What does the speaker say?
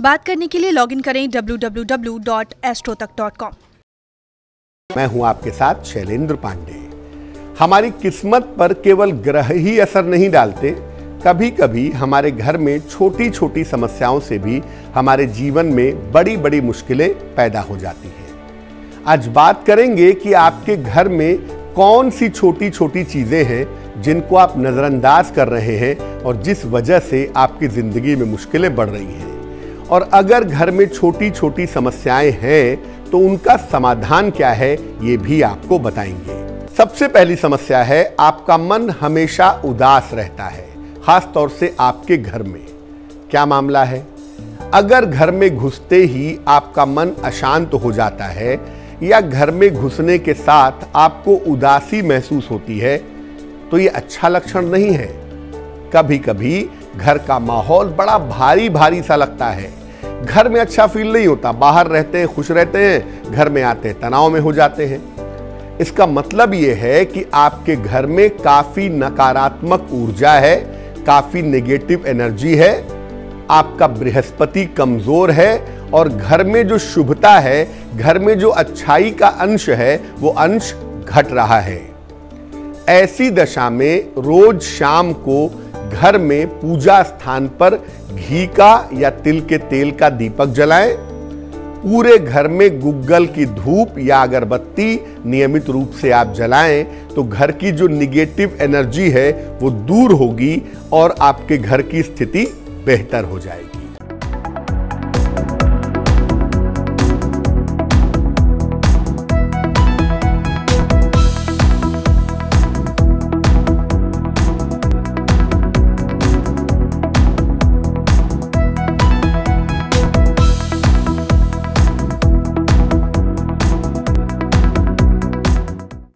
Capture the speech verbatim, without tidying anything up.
बात करने के लिए लॉगिन करें W W W dot AstroTak dot com. मैं हूं आपके साथ शैलेंद्र पांडे। हमारी किस्मत पर केवल ग्रह ही असर नहीं डालते, कभी कभी हमारे घर में छोटी छोटी समस्याओं से भी हमारे जीवन में बड़ी बड़ी मुश्किलें पैदा हो जाती हैं। आज बात करेंगे कि आपके घर में कौन सी छोटी छोटी चीजें हैं जिनको आप नजरअंदाज कर रहे हैं और जिस वजह से आपकी जिंदगी में मुश्किलें बढ़ रही हैं। और अगर घर में छोटी छोटी समस्याएं हैं तो उनका समाधान क्या है, ये भी आपको बताएंगे। सबसे पहली समस्या है, आपका मन हमेशा उदास रहता है, खास तौर से आपके घर में। क्या मामला है? अगर घर में घुसते ही आपका मन अशांत हो जाता है या घर में घुसने के साथ आपको उदासी महसूस होती है तो ये अच्छा लक्षण नहीं है। कभी कभी घर का माहौल बड़ा भारी भारी सा लगता है, घर में अच्छा फील नहीं होता। बाहर रहते हैं खुश रहते हैं, घर में आते हैं तनाव में हो जाते हैं। इसका मतलब ये है कि आपके घर में काफी नकारात्मक ऊर्जा है, काफी नेगेटिव एनर्जी है, आपका बृहस्पति कमजोर है और घर में जो शुभता है, घर में जो अच्छाई का अंश है, वो अंश घट रहा है। ऐसी दशा में रोज शाम को घर में पूजा स्थान पर घी का या तिल के तेल का दीपक जलाएं। पूरे घर में गुग्गल की धूप या अगरबत्ती नियमित रूप से आप जलाएं तो घर की जो निगेटिव एनर्जी है वो दूर होगी और आपके घर की स्थिति बेहतर हो जाएगी।